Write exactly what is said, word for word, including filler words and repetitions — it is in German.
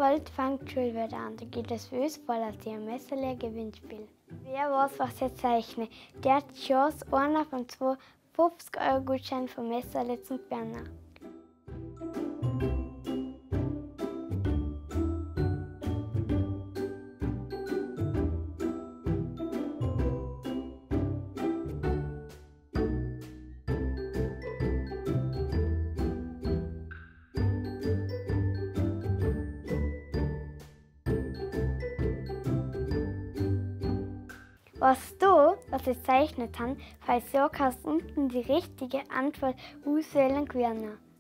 Bald fängt die Schule wieder an. Da geht es für uns bald als ein Messerlehr-Gewinnspiel. Wer weiß, was ich zeichne, der hat die Chance, einer von zwei fünfzig Euro Gutschein vom Messerle zu gewinnen. Was du, was ich gezeichnet habe, falls du kannst unten die richtige Antwort auswählen können.